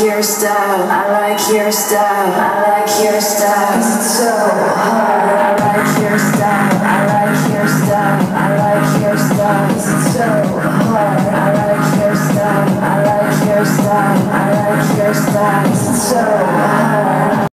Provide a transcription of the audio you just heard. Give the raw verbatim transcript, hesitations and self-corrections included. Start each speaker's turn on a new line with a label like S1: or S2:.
S1: your style, I like your style, I like your style. It's so hard. I like your style, I like your style, I like your style. It's so hard. I like your style, I like your style, I like your style. It's so hard.